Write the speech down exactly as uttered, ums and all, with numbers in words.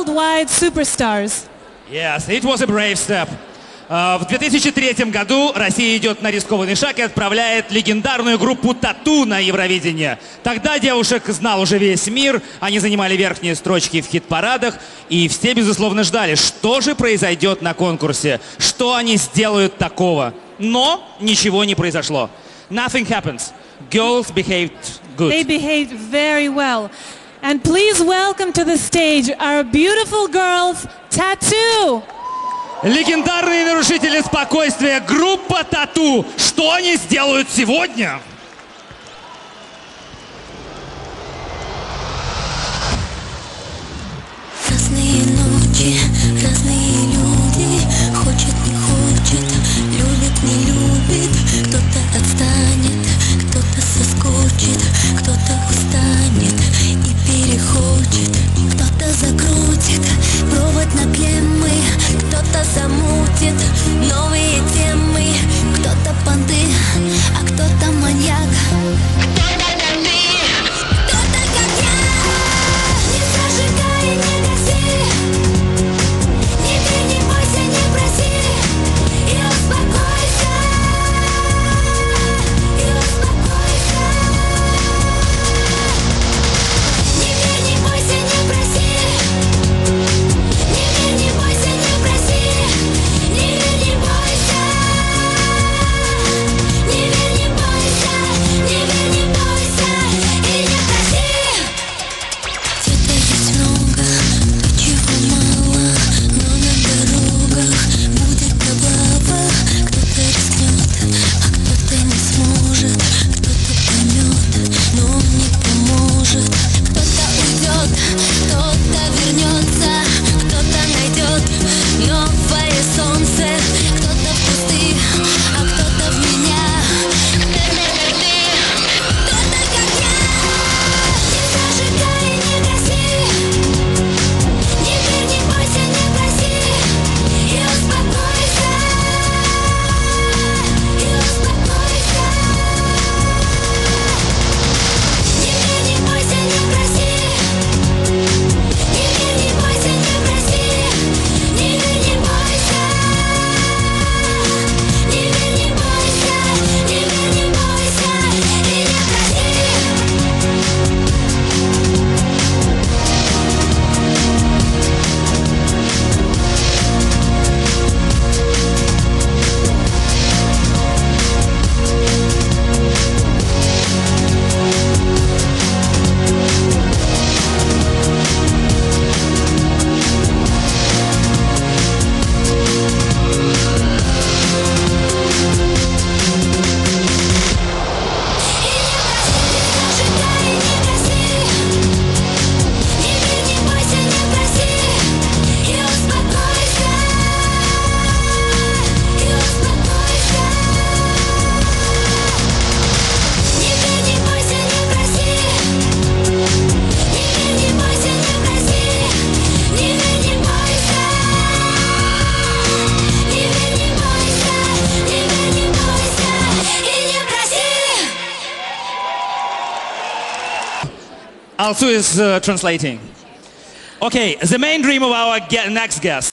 worldwide superstars. Yes, it was a brave step. Uh, в две тысячи третьем году Россия идет на рискованный шаг и отправляет легендарную группу «Тату» на Евровидение. Тогда девушек знал уже весь мир, они занимали верхние строчки в хит-парадах, и все, безусловно, ждали, что же произойдет на конкурсе, что они сделают такого. Но ничего не произошло. Nothing happens. Girls behaved good. They behaved very well. And please welcome to the stage our beautiful girls, Tattoo. Легендарные нарушители спокойствия, группа «Тату». Что они сделают сегодня? Разные ночи, разные люди. Хочет, не хочет, любит, не любит. Кто-то отстанет, кто-то соскочит, кто-то устанет и перехочет. Кто-то закрутит провод на клеммы, кто-то замутит новые темы. Кто-то понты, а кто-то маньяк. Alsu is uh, translating. Okay, the main dream of our ge- next guest.